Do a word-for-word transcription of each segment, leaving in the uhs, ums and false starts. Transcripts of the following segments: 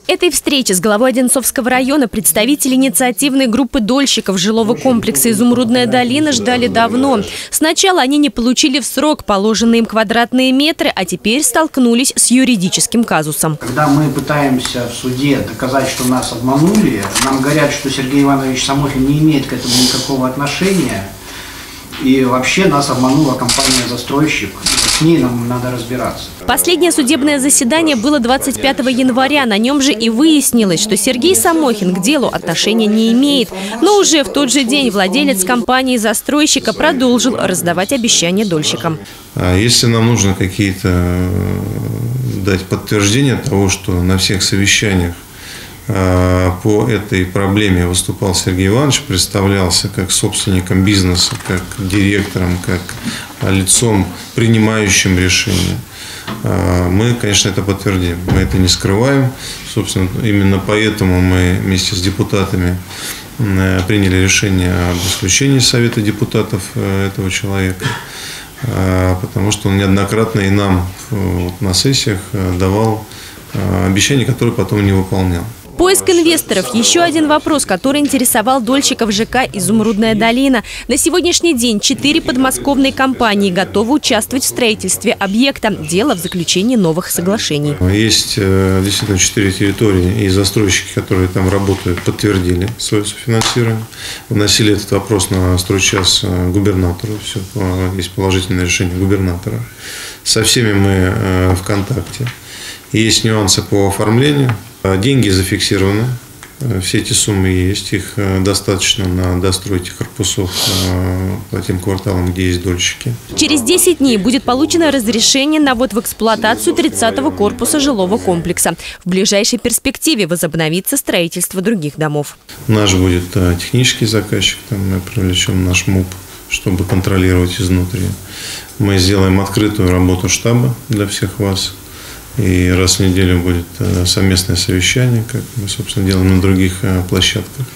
Этой встрече с главой Одинцовского района представители инициативной группы дольщиков жилого комплекса «Изумрудная долина» ждали давно. Сначала они не получили в срок положенные им квадратные метры, а теперь столкнулись с юридическим казусом. Когда мы пытаемся в суде доказать, что нас обманули, нам говорят, что Сергей Иванович Самохин не имеет к этому никакого отношения. И вообще нас обманула компания-застройщик. С ней нам надо разбираться. Последнее судебное заседание было двадцать пятого января. На нем же и выяснилось, что Сергей Самохин к делу отношения не имеет. Но уже в тот же день владелец компании-застройщика продолжил раздавать обещания дольщикам. Если нам нужно какие-то дать подтверждения того, что на всех совещаниях по этой проблеме выступал Сергей Иванович, представлялся как собственником бизнеса, как директором, как лицом, принимающим решения, мы, конечно, это подтвердим. Мы это не скрываем. Собственно, именно поэтому мы вместе с депутатами приняли решение об исключении Совета депутатов этого человека, потому что он неоднократно и нам вот, на сессиях давал обещания, которые потом не выполнял. Поиск инвесторов – еще один вопрос, который интересовал дольщиков ЖК «Изумрудная долина». На сегодняшний день четыре подмосковные компании готовы участвовать в строительстве объекта. Дело в заключении новых соглашений. Есть действительно четыре территории, и застройщики, которые там работают, подтвердили свое софинансирование. Вносили этот вопрос на стройчас губернатору. Все, есть положительное решение губернатора. Со всеми мы в контакте. Есть нюансы по оформлению. Деньги зафиксированы, все эти суммы есть, их достаточно на достройте корпусов по тем кварталам, где есть дольщики. Через десять дней будет получено разрешение на ввод в эксплуатацию тридцатого корпуса жилого комплекса. В ближайшей перспективе возобновится строительство других домов. Наш будет технический заказчик, там мы привлечем наш МУП, чтобы контролировать изнутри. Мы сделаем открытую работу штаба для всех вас. И раз в неделю будет совместное совещание, как мы, собственно, делаем на других площадках.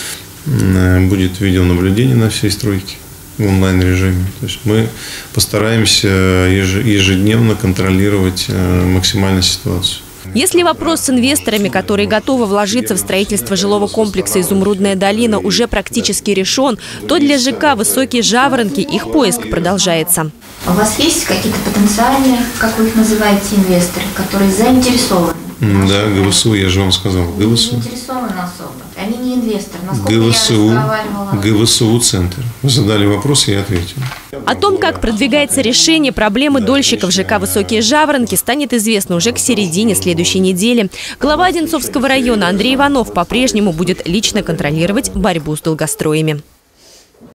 Будет видеонаблюдение на всей стройке в онлайн-режиме. То есть мы постараемся ежедневно контролировать максимально ситуацию. Если вопрос с инвесторами, которые готовы вложиться в строительство жилого комплекса «Изумрудная долина», уже практически решен, то для ЖК «Высокие Жаворонки» их поиск продолжается. У вас есть какие-то потенциальные, как вы их называете, инвесторы, которые заинтересованы? Да, ГВСУ, я же вам сказал. ГВСУ. Не заинтересованы особо. Они не инвесторы. Насколько ГВСУ, я разговаривала. ГВСУ центр. Вы задали вопрос, я ответил. О том, как продвигается решение проблемы дольщиков ЖК «Высокие Жаворонки», станет известно уже к середине следующей недели. Глава Одинцовского района Андрей Иванов по-прежнему будет лично контролировать борьбу с долгостроями.